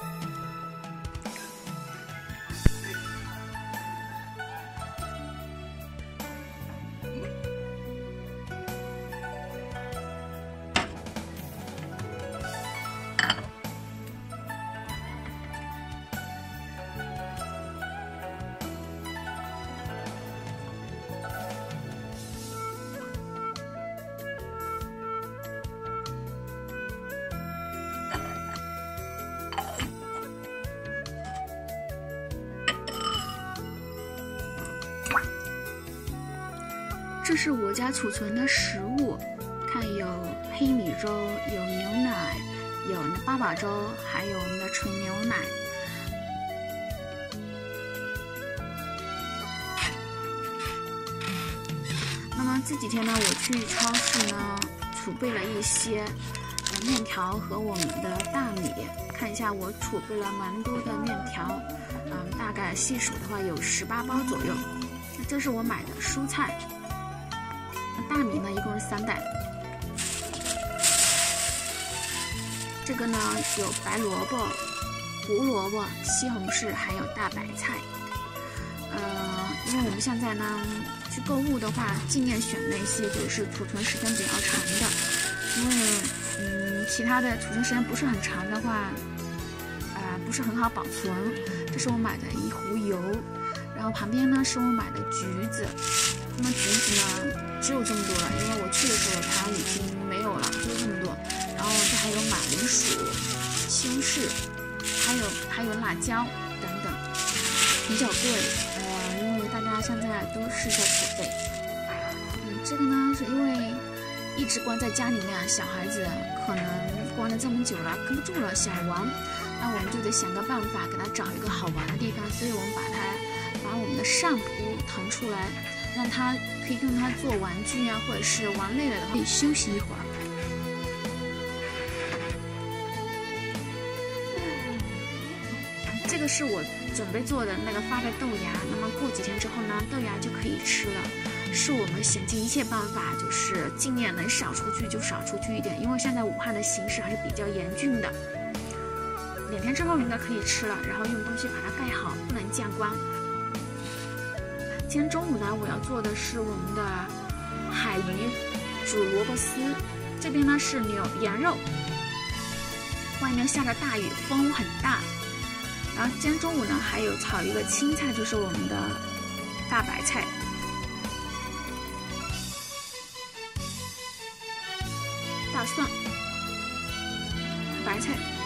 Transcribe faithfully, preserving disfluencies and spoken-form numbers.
这是我家储存的食物，看有黑米粥，有牛奶，有八宝粥，还有我们的纯牛奶。那么这几天呢，我去超市呢储备了一些呃面条和我们的大米，看一下我储备了蛮多的面条，嗯，大概细数的话有十八包左右。这是我买的蔬菜。大米呢，一共是三袋。这个呢有白萝卜、胡萝卜、西红柿，还有大白菜。呃，因为我们现在呢去购物的话，尽量选那些就是储存时间比较长的，因为嗯其他的储存时间不是很长的话，呃不是很好保存。这是我买的一壶油，然后旁边呢是我买的橘子。那么橘子呢只有这么多了，因为我去的时候它已经没有了，就这么多。然后这还有马铃薯、西红柿，还有还有辣椒等等，比较贵。呃，因为大家现在都是在储备。嗯，这个呢是因为一直关在家里面，小孩子可能关了这么久了，跟不住了，想玩，那我们就得想个办法给他找一个好玩的地方，所以我们把它把我们的上铺腾出来。让他可以用它做玩具啊，或者是玩累了的话，可以休息一会儿。这个是我准备做的那个发的豆芽，那么过几天之后呢，豆芽就可以吃了。是我们想尽一切办法，就是尽量能少出去就少出去一点，因为现在武汉的形势还是比较严峻的。两天之后应该可以吃了，然后用东西把它盖好，不能降温。今天中午呢，我要做的是我们的海鱼煮萝卜丝。这边呢是牛羊肉，外面下着大雨，风很大。然后今天中午呢，还有炒一个青菜，就是我们的大白菜。大蒜、白菜。